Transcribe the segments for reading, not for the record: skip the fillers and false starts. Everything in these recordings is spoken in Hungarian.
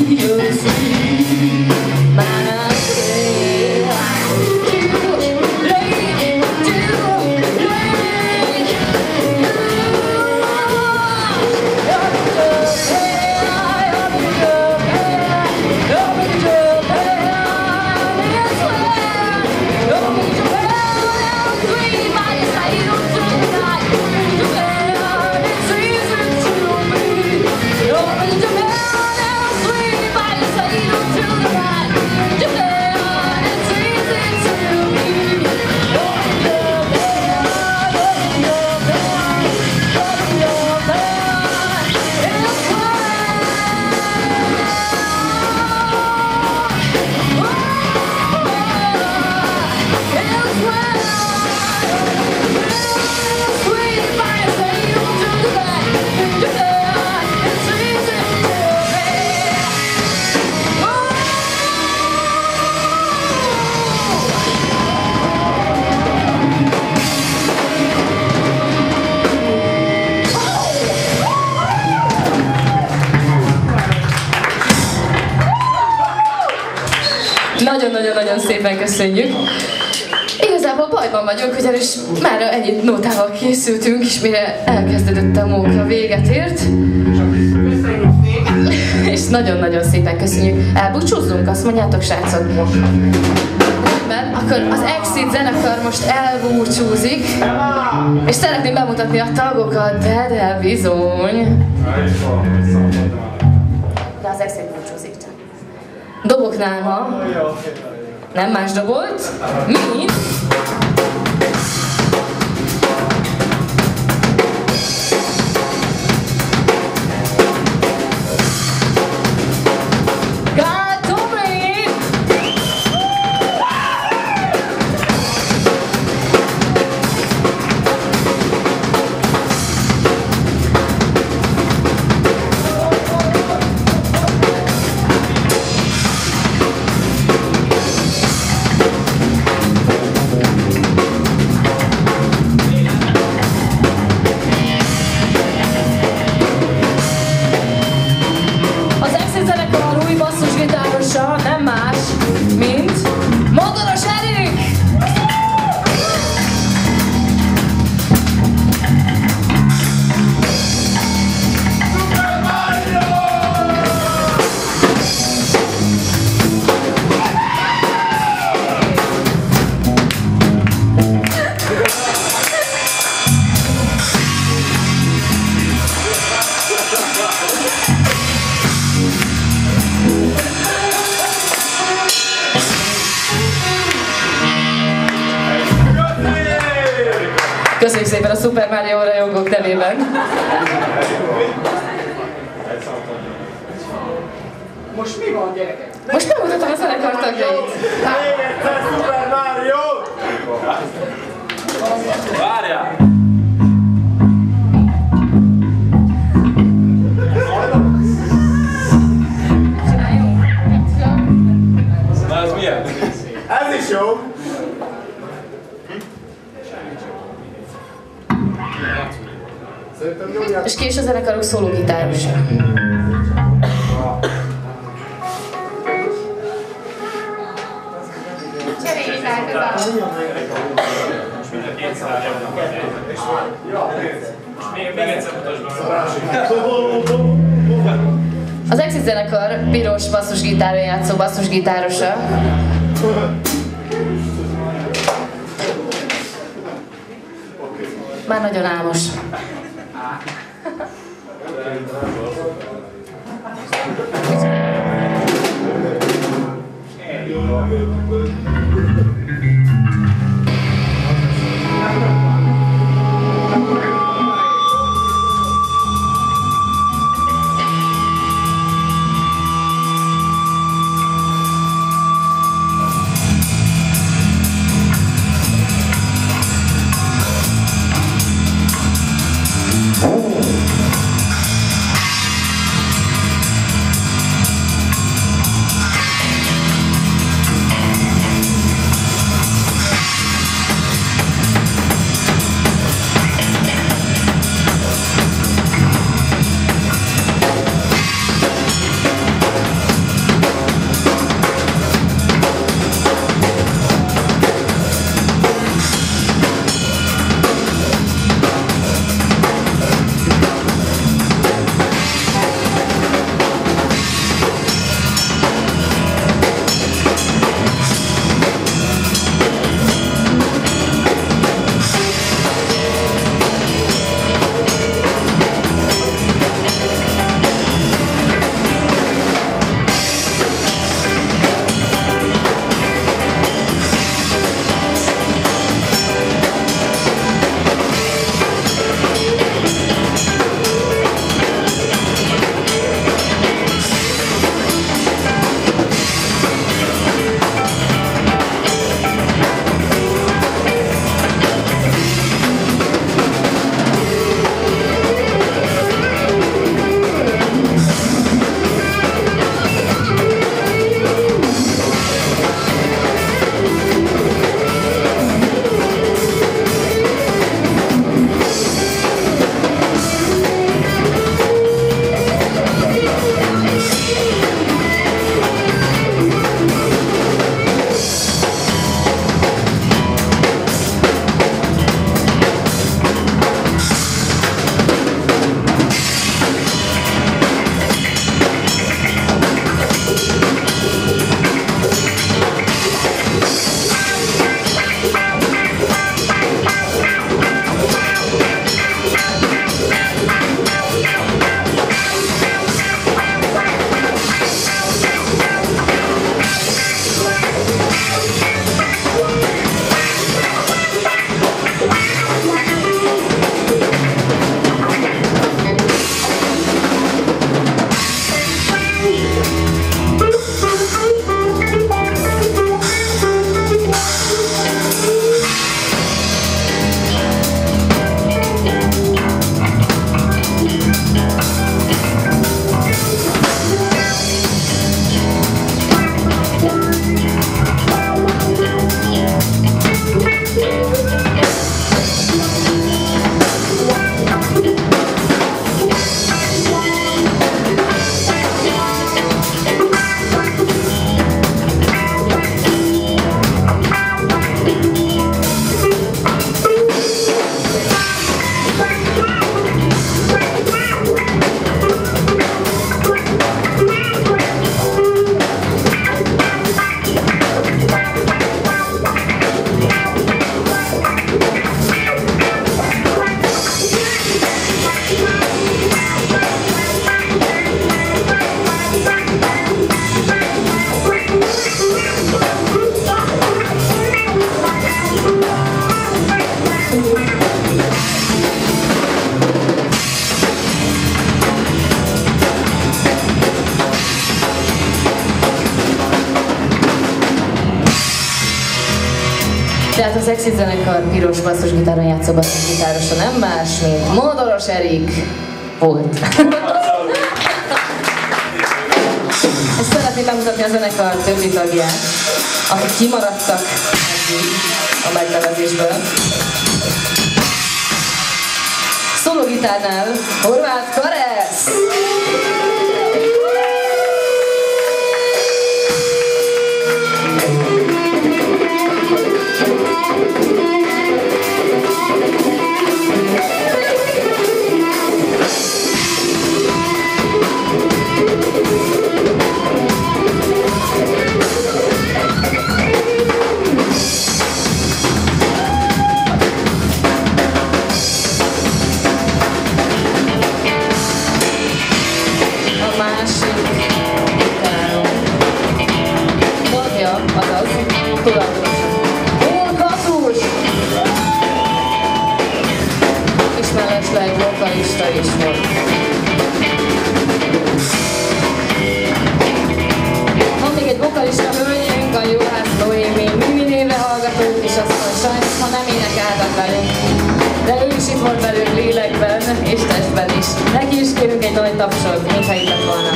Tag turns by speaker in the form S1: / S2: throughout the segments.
S1: Nagyon-nagyon szépen köszönjük. Igazából bajban vagyunk, ugyanis már ennyi nótával készültünk, és mire elkezdődött a móka, véget ért. És nagyon-nagyon szépen köszönjük. Elbúcsúzzunk, azt mondjátok, srácok? Rendben, akkor az Exit zenekar most elbúcsúzik, és szeretném bemutatni a tagokat, de bizony. De az Exit búcsúzik csak. Doboknál ma nem más dobolt, mint köszönjük szépen a Super Mario rajongók nevében.
S2: Most mi van, gyerekek?
S1: Most megmutatom a zenekar tagjait.
S2: Egyszer Super Mario!
S3: Várjál! Na ez milyen?
S2: Ez is jó!
S1: És ki is a zenekarok szólógitárosa. Az Exit zenekar piros basszusgitárral játszó basszusgitárosa. Már nagyon álmos. Tehát az Exit zenekar piros basszusgitáron játszó basszusgitárosa nem más, mint Modoros Erik volt. Ezt szeretném bemutatni a zenekar többi tagját, akik kimaradtak a megnevezésből. Szólógitárnál Horváth Karesz! Vokalista is volt. Van még egy vokalista hölgyünk, a Juhász Noémi Mimi néve hallgatók, és azt mondja, sajnos, ha nem énekeltek velünk. De ő is itt volt velünk lélekben és testben is. Neki is kérünk egy nagy tapsot, mintha itt lett volna.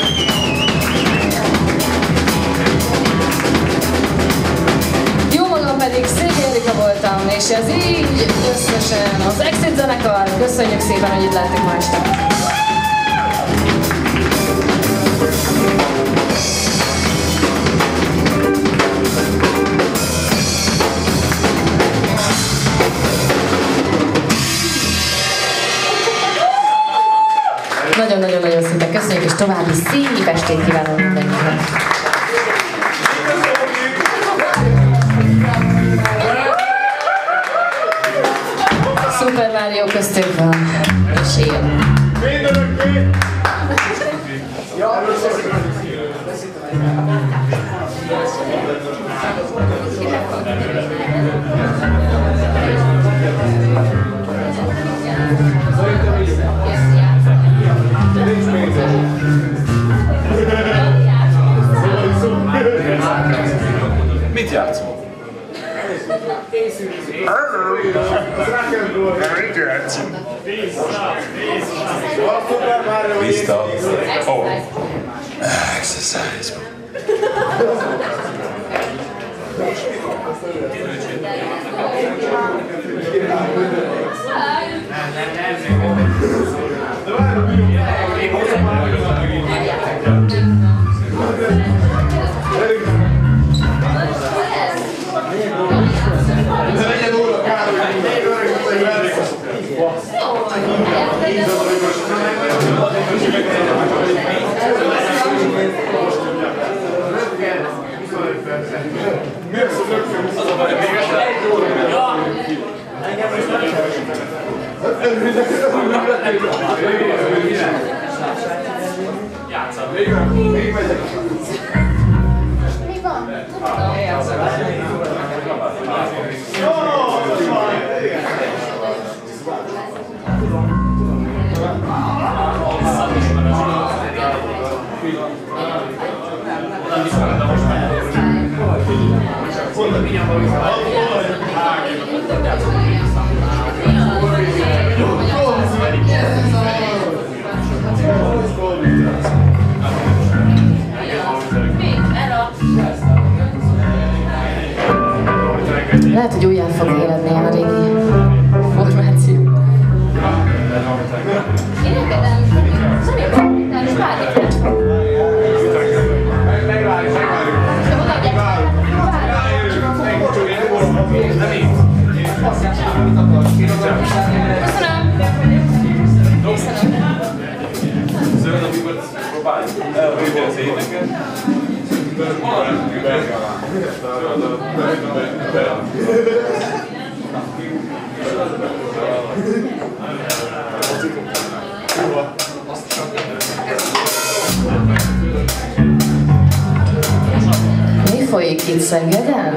S1: Jó magam pedig Székely Erika voltam, és ez így összesen az Exit zenekar. Köszönjük szépen, hogy itt lehetünk ma este. Nagyon-nagyon szépen köszönjük, és további szép estét kívánok mindenkinek. Super Mario köztünk van, és él.
S3: Mit játszol? Vista. Oh. Exercise.
S1: Lehet, hogy újjá fog éledni a régi formáció. Én engedem. Szerintem is várjuk. Mi folyik itt Szegeden?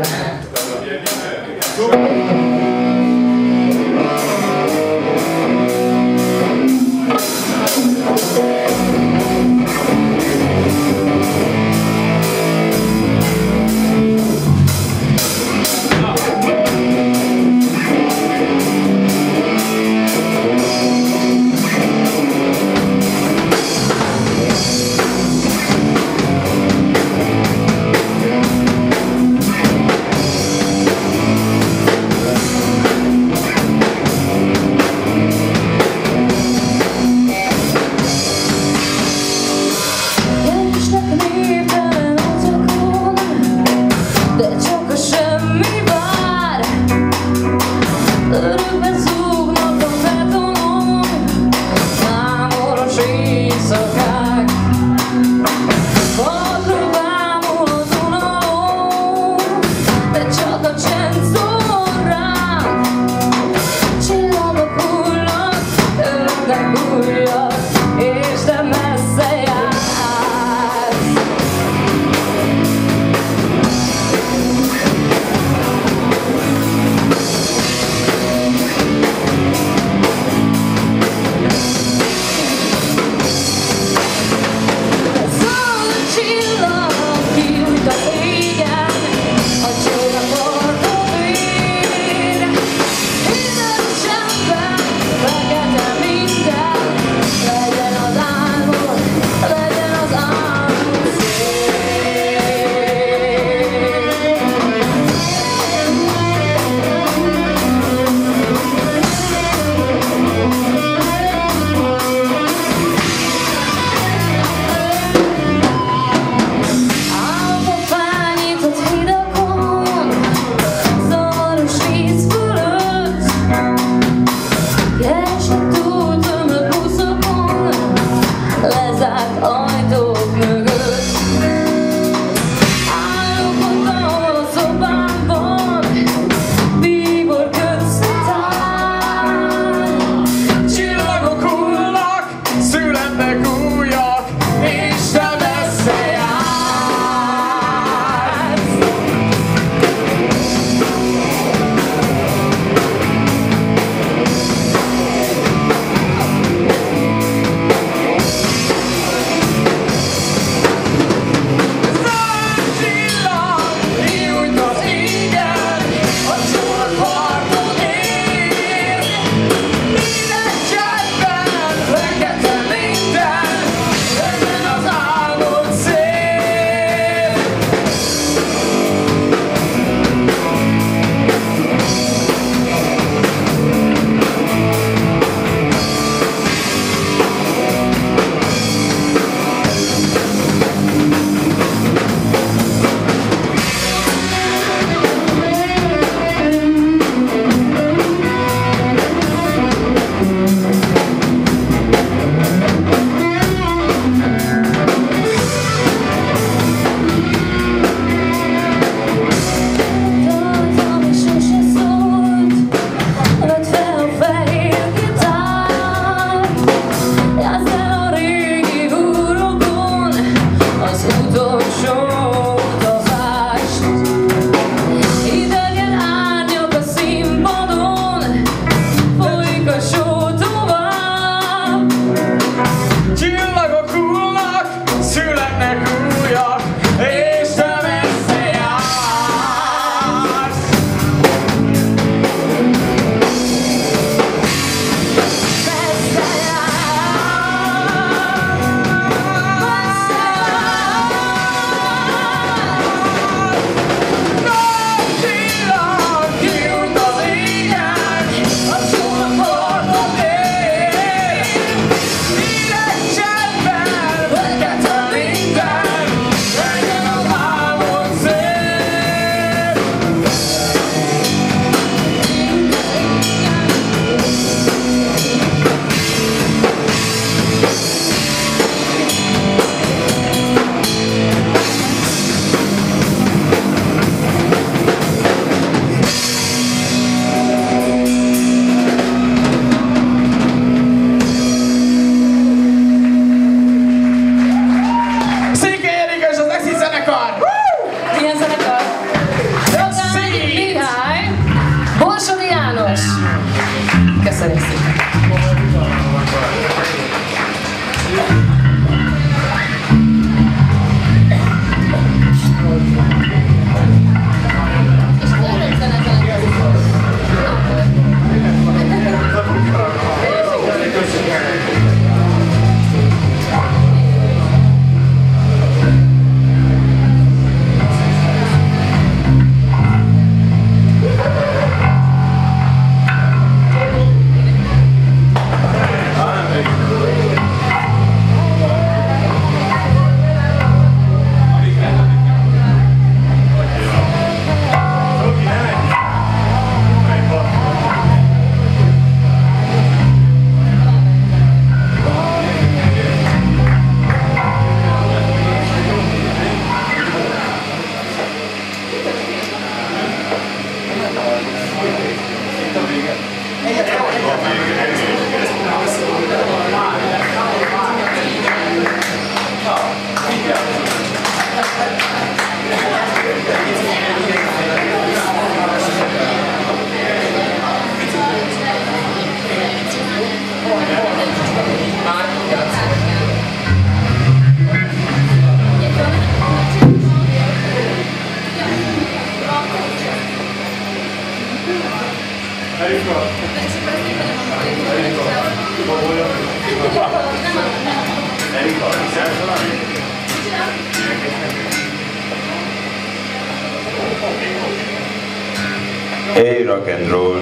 S4: Hey, rock and roll.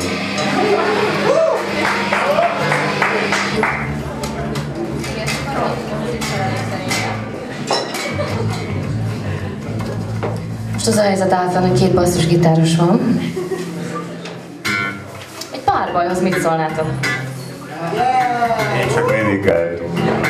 S1: Most az a helyzet által, hogy két basszusgitáros van. Egy párbajhoz mit szólnátok?
S4: Én csak énekeltem.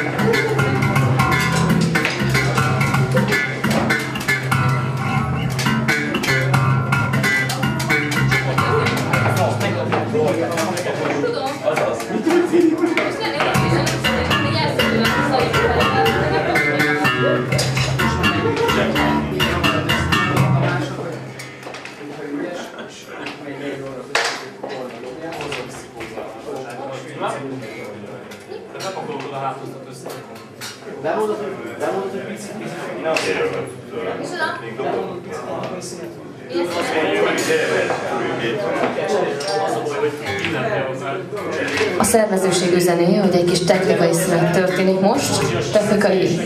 S1: A szervezőség üzené, hogy egy kis technikai szünet történik most. Technikai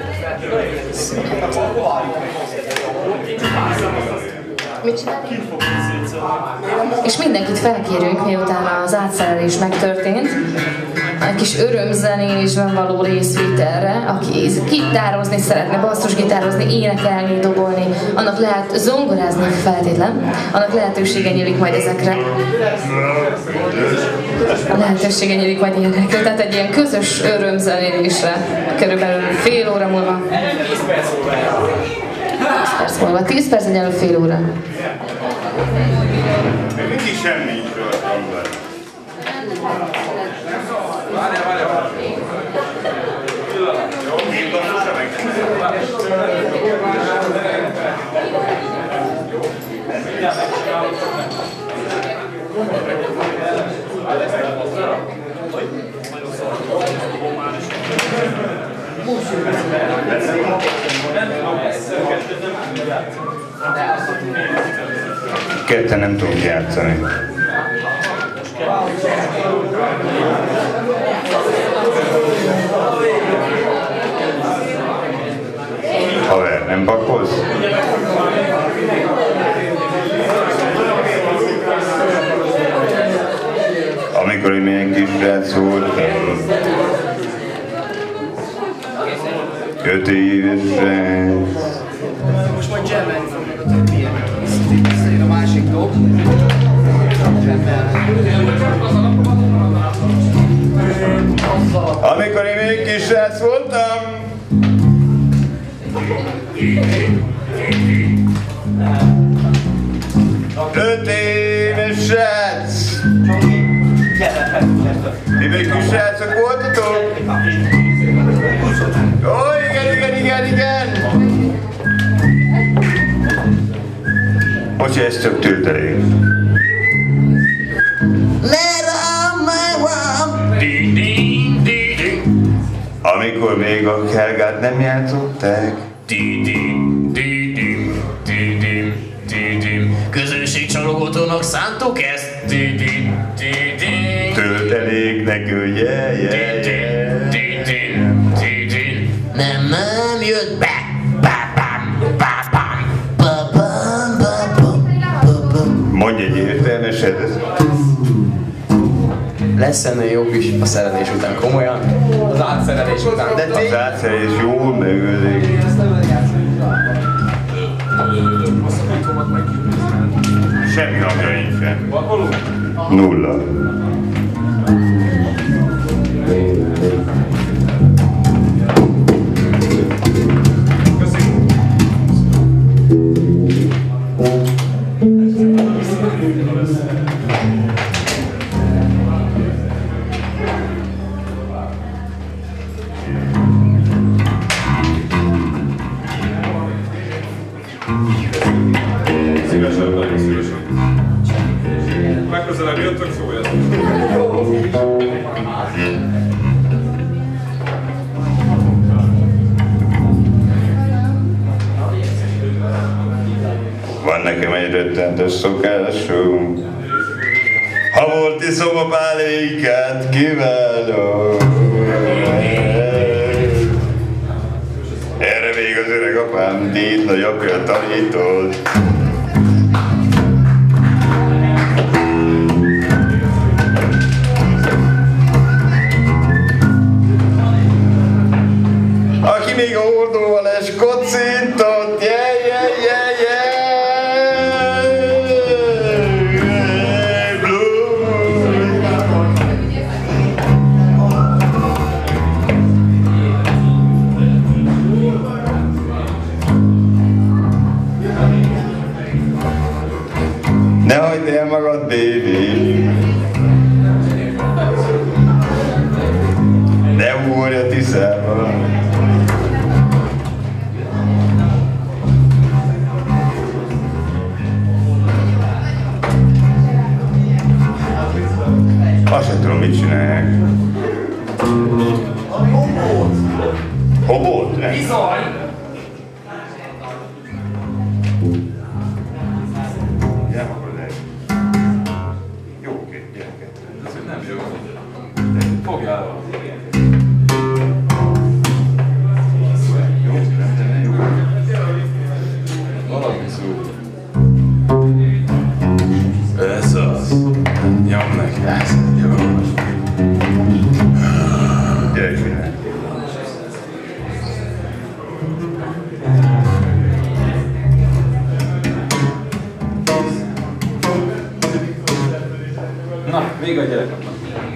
S1: mit csinálni? És mindenkit felkérünk, miután az átszerelés megtörtént, egy kis örömzenésben való részvételre, aki gitározni szeretne, basszusgitározni, énekelni, dobolni, annak lehet zongorázni feltétlen, annak lehetősége nyílik majd ezekre. A lehetősége nyílik majd ilyenekre, tehát egy ilyen közös örömzenélésre, körülbelül fél óra múlva. 10 perc egyenlő fél óra.
S4: Mindig semmi nincs rajtam be. Várjál. Két basszusra ketten nem tudunk játszani. Haver, nem pakolsz? Amikor én milyen kis srác voltam, 5 éves srác.
S2: Most majd jammelni fognak a többiek. Visszajön a másik dob.
S4: Amikor én még kis srác voltam, 5 éves srác. Ti még kis srácok voltatok? Ó, igen. Bocsi, ez csak tőtelék. Amikor még a kelgát nem játszották.
S5: Közönségcsalogatónak szántok ezt?
S4: Tölteléknek,
S5: Nem jött be!
S4: Mondj egy értelmeset.
S6: Lesz ennél jobb is a szerelés után, komolyan? Az átszerelés után, de
S4: Az átszerelés jól megölik. Semmi hangja nincsen. Nulla.
S3: Legközelebb jöttök, szóljatok.
S4: Van nekem egy rettentes szokásom. Ha volt iszom a pálékát, kiválom. Erre még az öreg apám, Tét nagyapja tanított. Szintot, ne hagyd el magad, baby. Ne ugorj a Tiszába. Azt sem tudom, mit csinálják. Hobót?
S2: Bizony!
S4: Nem akarod el. Jó, két gyereket.
S3: Ez nem jó. Fogjál.
S4: Jó, nem jó.
S3: Valami szó. Ez az. Nyom neki. Ez jó.
S4: Gyere, csinálj.
S3: Na, még a gyerekeknek.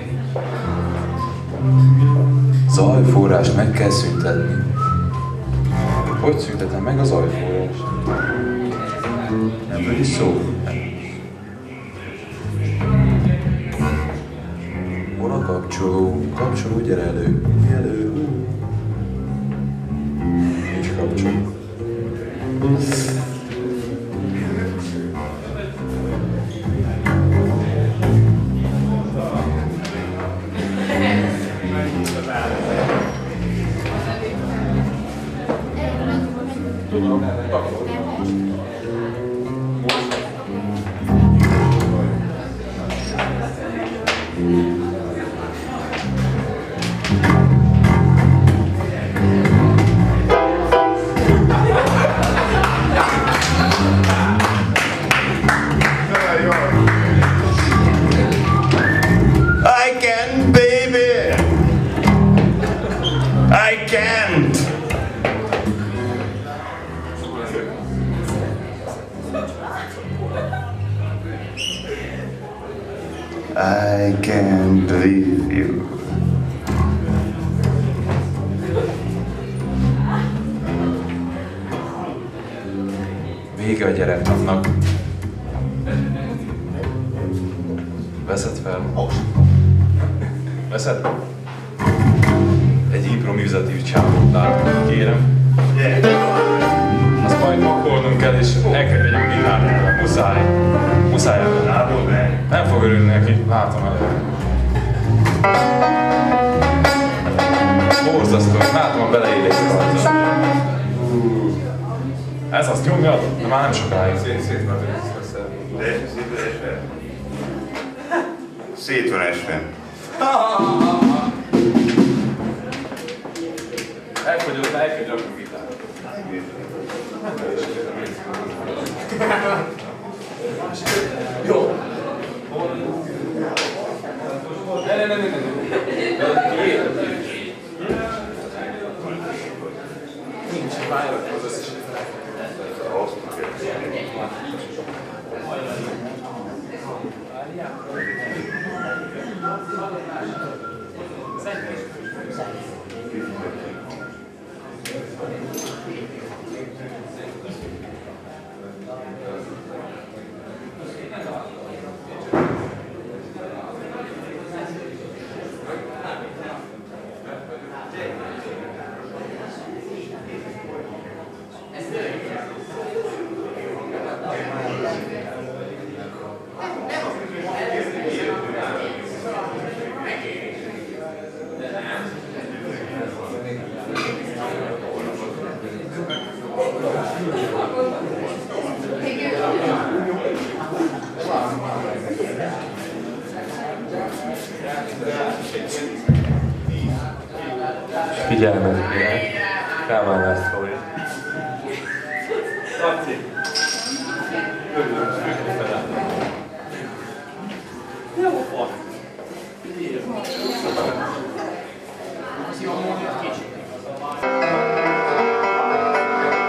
S7: Zajforrást meg kell szüntetni. Hogy szüntetem meg a zajforrást? Ebből is szó. Hol a kapcsoló? Kapcsoló, gyere elő. Elő. Nincs kapcsoló.
S4: I can, baby. I can't. I can't believe you.
S7: Vége a gyereknapnak. Veszed fel? Veszed? Egy improvizatív csávot látom, kérem. Azt majd makolnunk kell, és el kell vegyünk Milánóra. Muszáj. Muszáj elvenni. Nem fog örülni neki, látom előre. Borzasztó, látom a beleélés rajta. Ez azt nyomja, de már nem sokáig.
S4: Szét van esve.
S3: Elfogyott, el kell gyakran gitár. Jó. Ne. Nincs vájrak az összes.
S7: Figyelmet, felvállás szólj.
S3: Laci. Örülök, hogy felálltam. Jó van.
S2: Jó, mondjuk kicsit.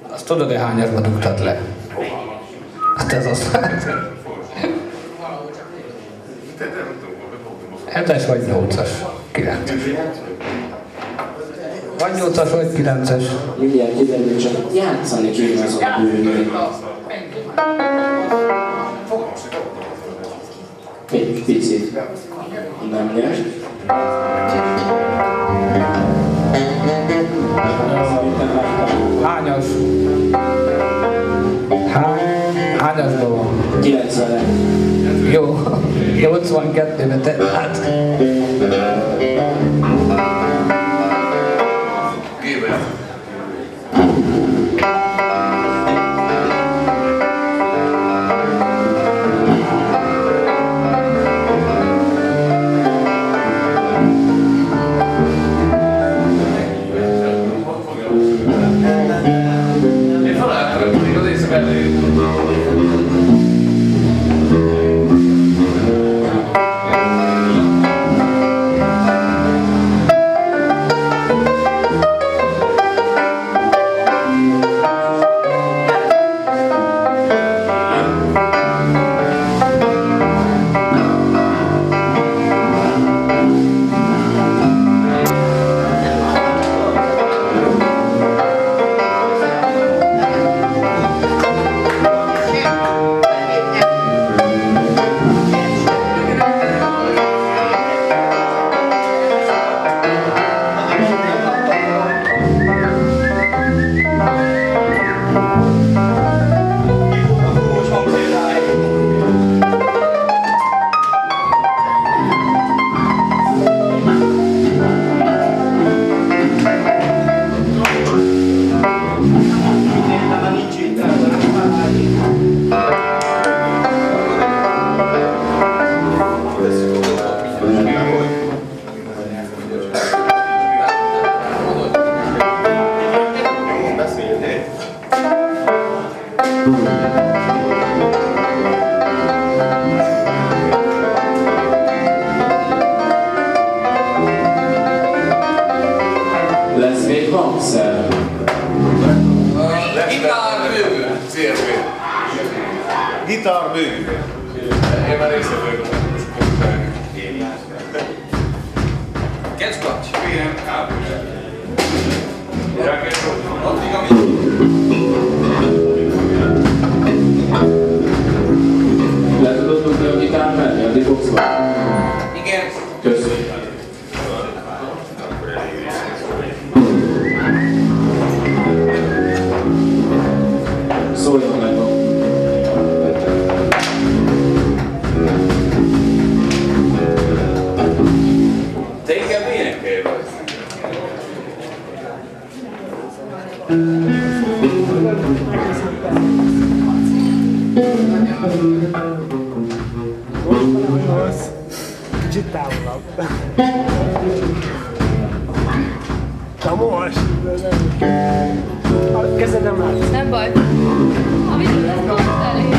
S8: Azt tudod, hogy hányasba dugtad le? Hát ez az. 7-es vagy 8-as? 9-es. Vagy 8-as, vagy 9-es.
S9: Mindjárt kiderül, csak játszani kéne azon a bőrűn. Egy picit. Nem nyert.
S8: Hányas? Hányasban van?
S9: 90-en.
S8: Jó. 82-ben te hát.
S9: Lesz még hangszer.
S7: Gitárbő! CRB. Gitárbő. Én már részt vagyok. Kecskacs. Addig, amit...
S9: Le tudod dugni a gitár mellé, addig fogsz vagy?
S7: Igen.
S9: Köszönjük. Szóljon meg.
S7: Te inkább énekelj vagy.
S10: Kicsit távolabb. Na most! A kezedem át.
S1: Nem baj. A videó lesz pont elég.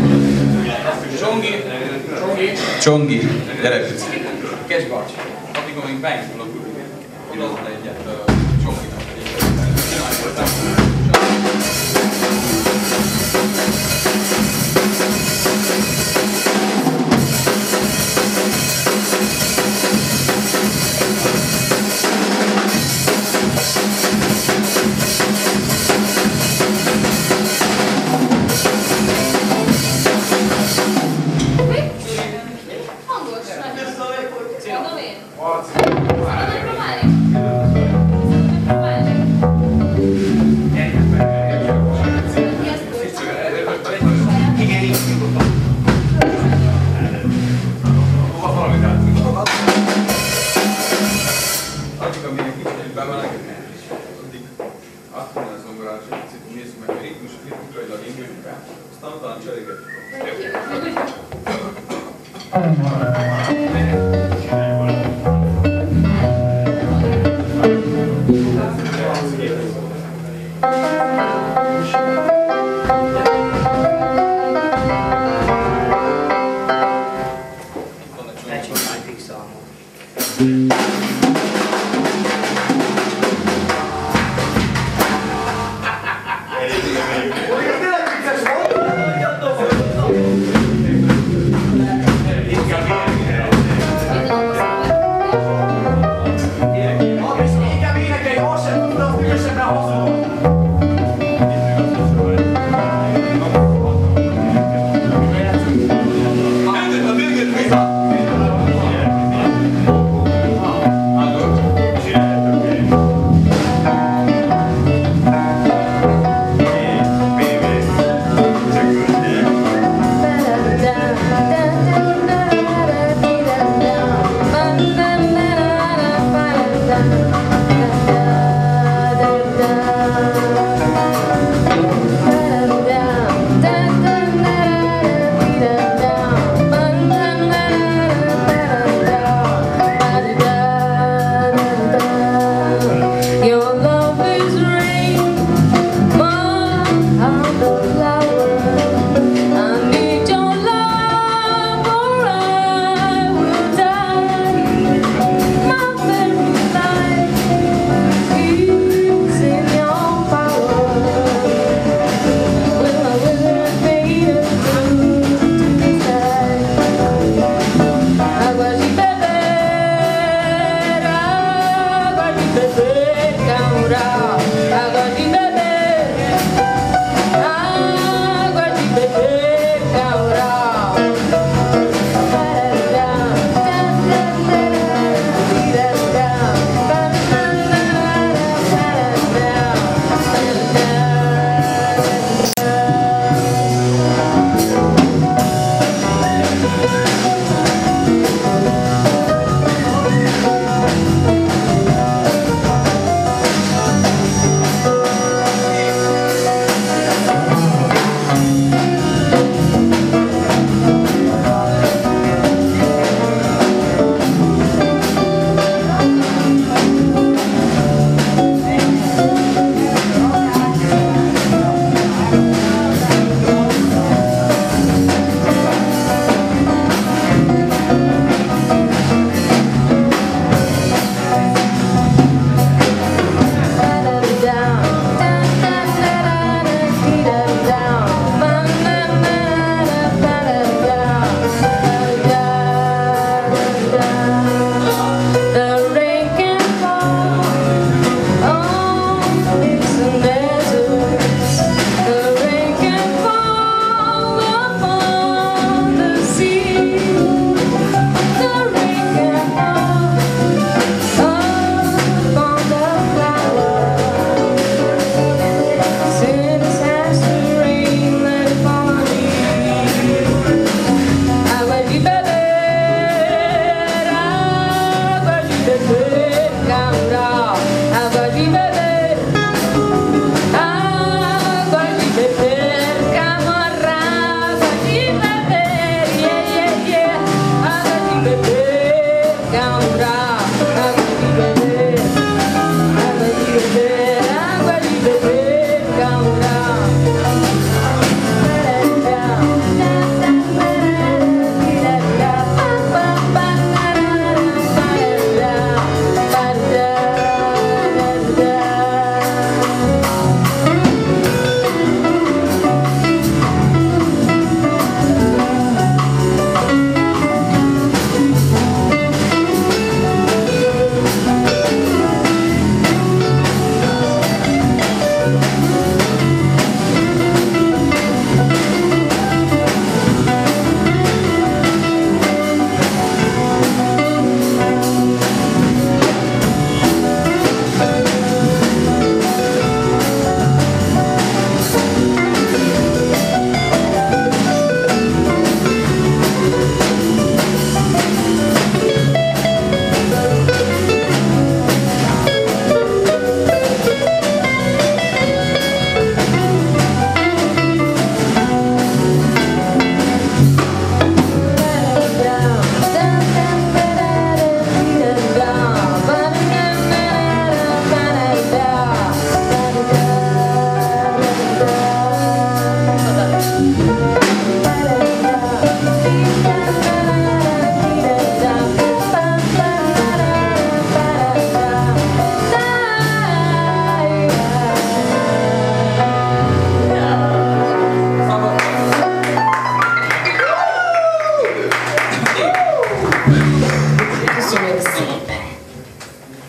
S7: Csongi, gyere pici. Kesbarcs. addig, amíg beindul a buli, pillanat egyet csokinak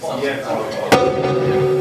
S3: Ilyet hallottam.